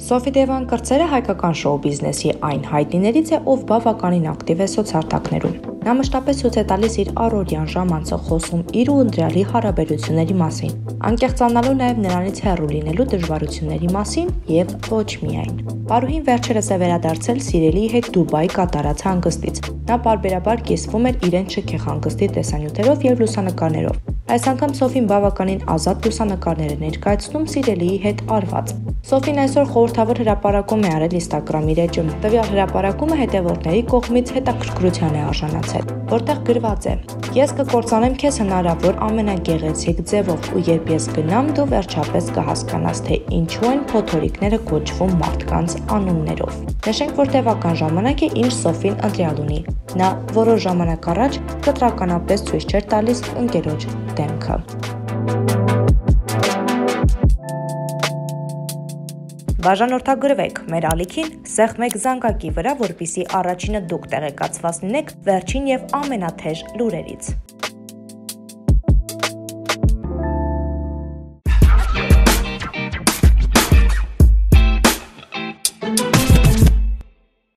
Սոֆի Դևան կրծերը հայկական շոու բիզնեսի այն հայտնիներից է, ով բավականին ակտիվ է սոցհարթակներում։ Նա մշտապես ցույց է տալիս իր առօրյան ժամանցը խոսում իր ու ընտրյալի հարաբերությունների մասին, անկեղծանալու նաև նրանից հեռու լինելու դժվարությունների մասին եւ ոչ միայն։ Պարուհին վերջերս է վերադարձել սիրելիի հետ Դուբայ կատարած հանգստից։ Նա պարբերաբար կիսվում էր իրեն շքեղ հանգստի տեսանյութերով եւ լուսանկարներով։ Այս անգամ Սոֆին բավականին ազատ լուսանկարներ է ներկայացնում սիրելիի հետ արված։ Սոֆին այսօր խորհրդավոր հրապարակում է արել Instagram իր էջում։ Տվյալ հրապարակումը հետևորդների կողմից հետաքրքրության է արժանացել, որտեղ գրված է. «Ես կկործանեմ քեզ հնարավոր ամենագեղեցիկ ձևով ու երբ ես գնամ, դու վերջապես կհասկանաս, թե ինչու են փոթորիկները կոչվում մարդկանց անուններով»։ Նշենք, որ տևական ժամանակ է, ինչ Սոֆին ընտրյալ ունի։ Նա որոշ ժամանակ առաջ կտրականապես ցույց չէր տալիս ընկերոջ դեմքը։ Բաժանորդագրվեք մեր ալիքին սեղմեք զանգակի վրա, որպեսզի առաջինը դուք տեղեկացված լինեք վերջին եւ ամենաթեժ լուրերից։